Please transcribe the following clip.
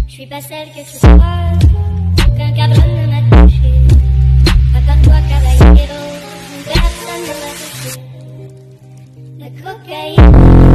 Je suis pas celle que tu crois, aucun cabron ne m'a touché. À part toi, caballero, personne ne m'a touché. La cocaïne.